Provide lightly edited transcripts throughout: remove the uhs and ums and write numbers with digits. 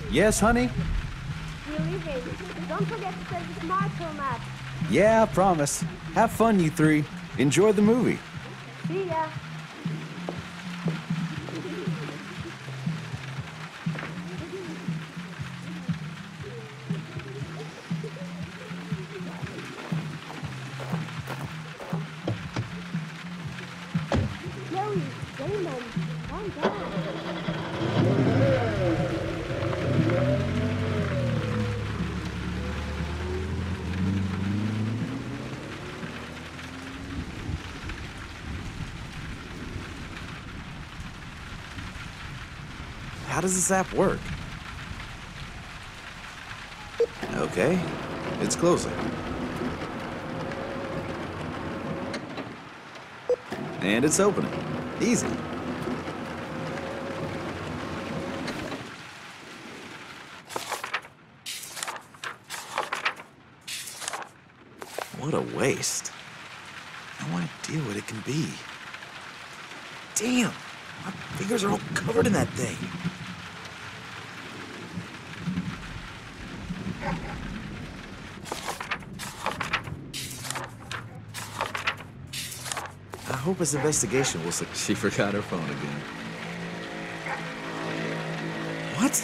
Yes, honey? We're leaving. Don't forget to set the smartphone map. Yeah, I promise. Have fun, you three. Enjoy the movie. See ya. Chloe, Damon, calm down. How does this app work? Okay, it's closing. And it's opening. Easy. What a waste. No idea what it can be. Damn! My fingers are all covered in that thing. I hope his investigation will succeed. She forgot her phone again. What?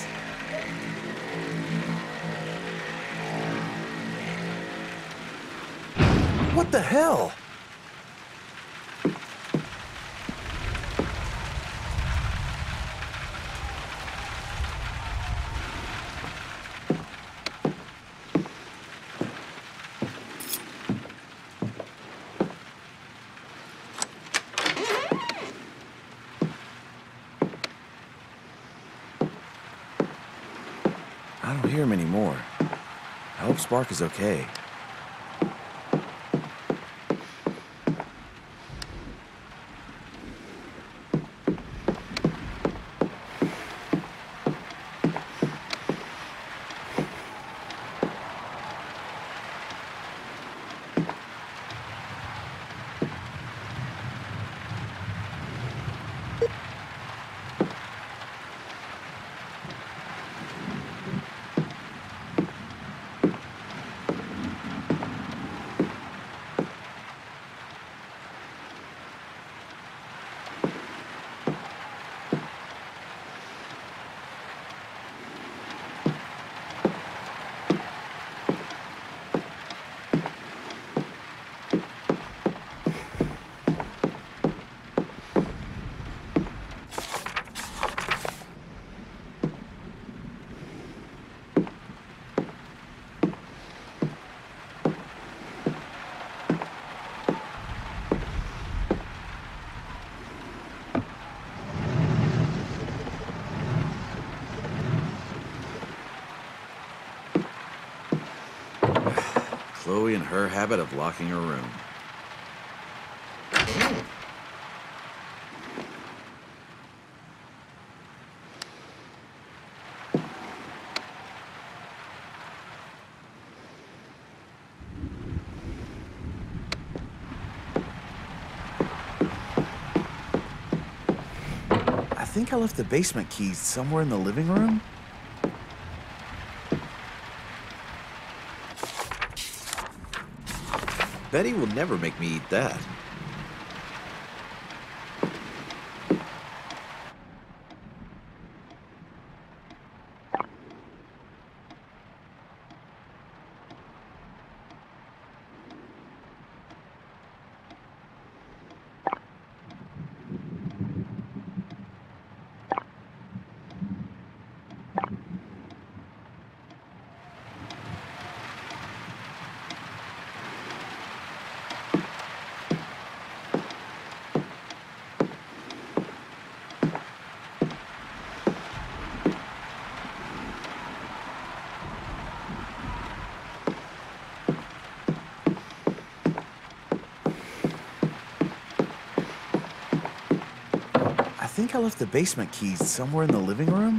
What the hell? I don't hear him anymore. I hope Spark is okay. Chloe and her habit of locking her room. I think I left the basement keys somewhere in the living room. Betty will never make me eat that. I think I left the basement keys somewhere in the living room.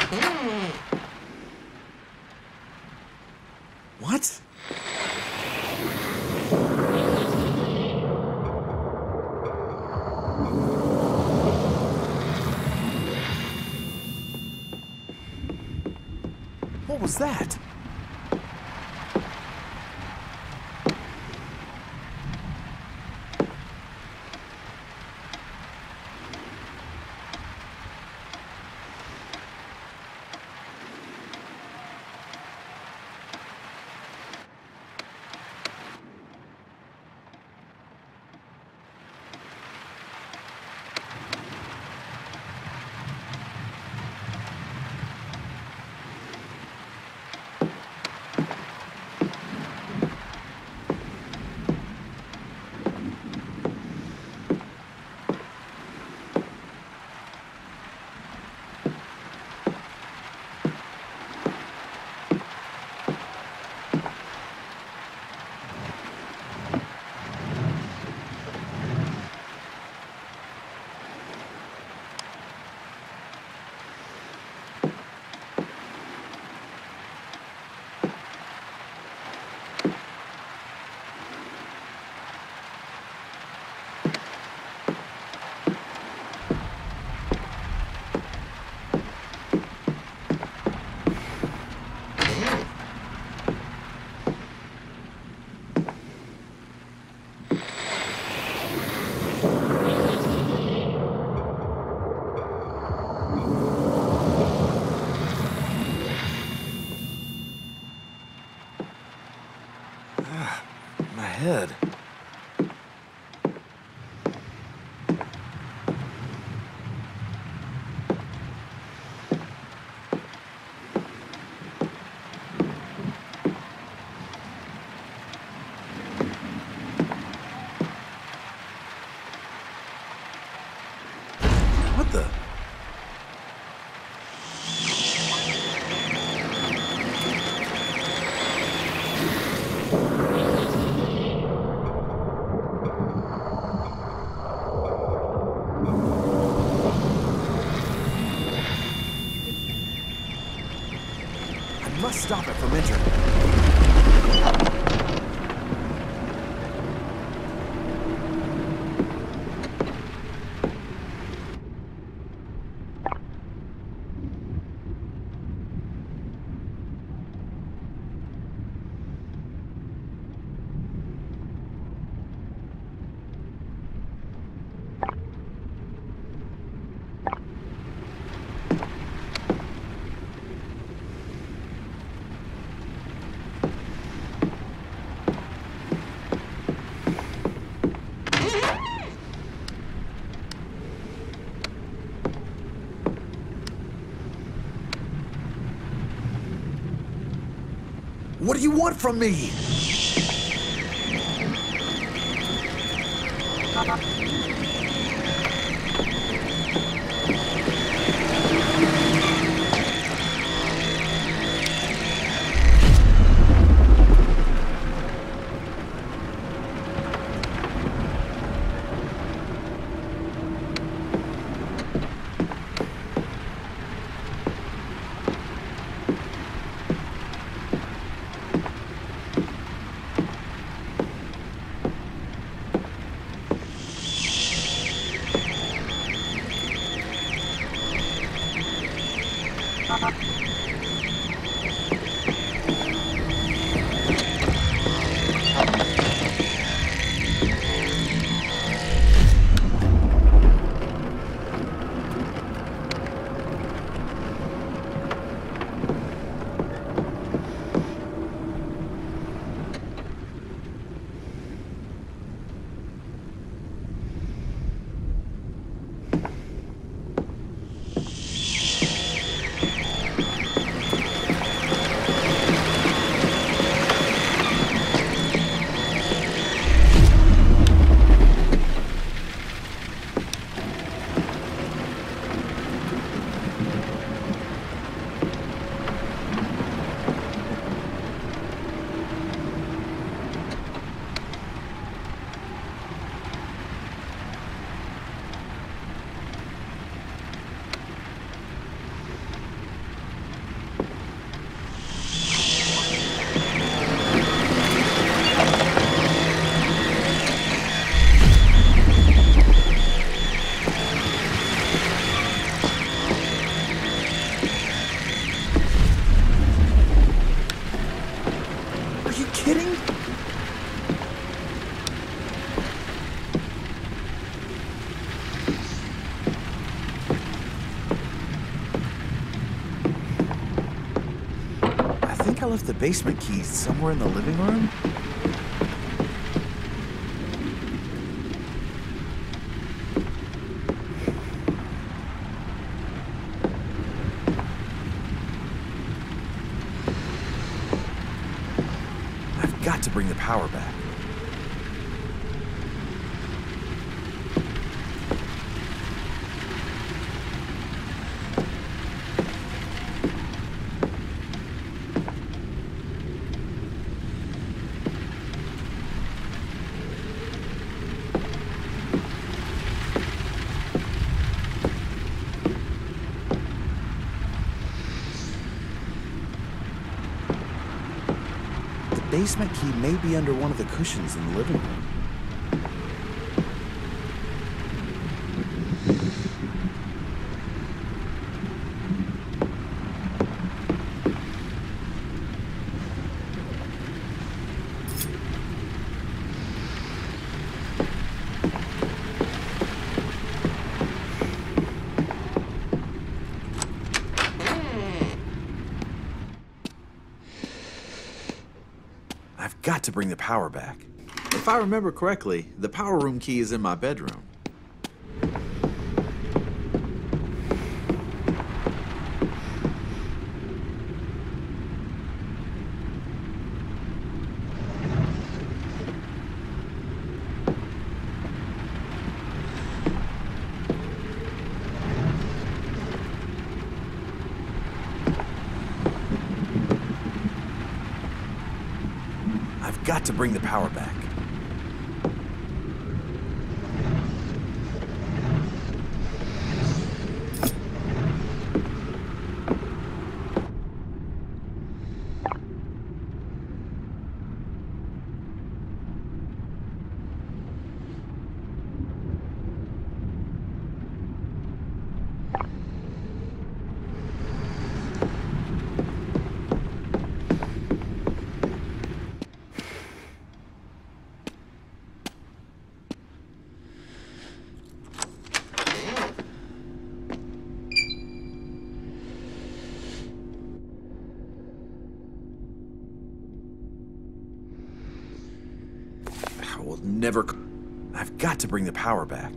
What? What was that? My head. What the? I must stop it from entering. What do you want from me? I left the basement key somewhere in the living room. I've got to bring the power back. The basement key may be under one of the cushions in the living room. I've got to bring the power back. If I remember correctly, the power room key is in my bedroom. I've got to bring the power back. I will never... I've got to bring the power back.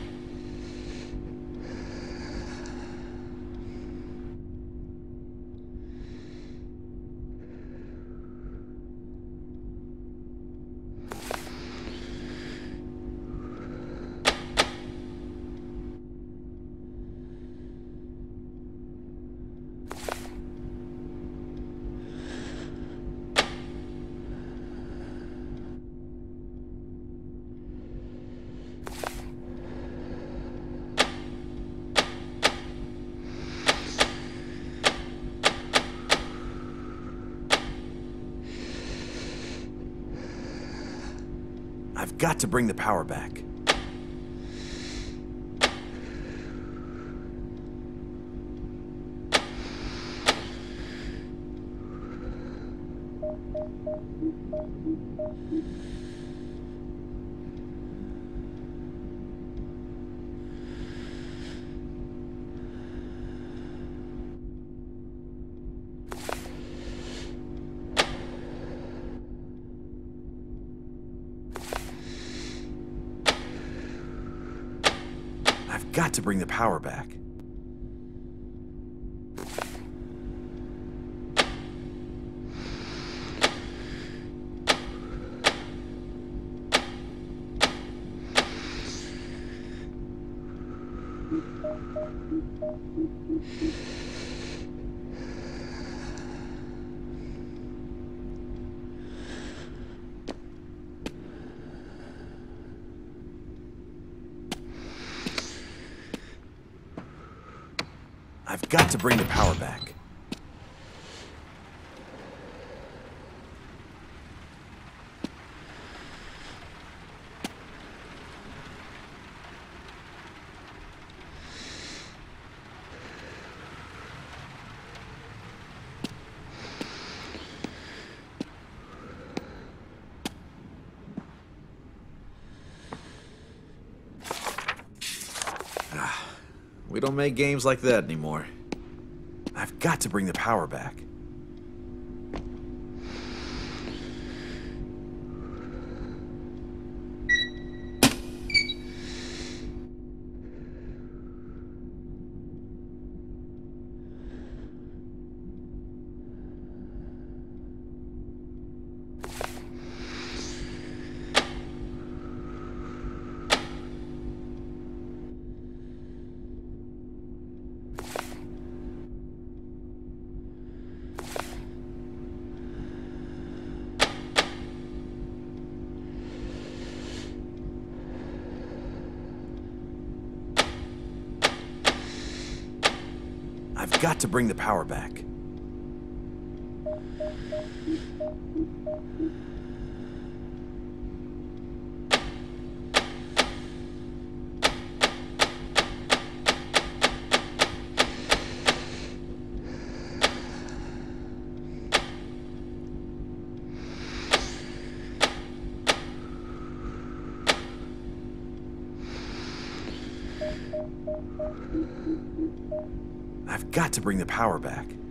I've got to bring the power back. I've got to bring the power back. I've got to bring the power back. We don't make games like that anymore. I've got to bring the power back. I've got to bring the power back. I've got to bring the power back.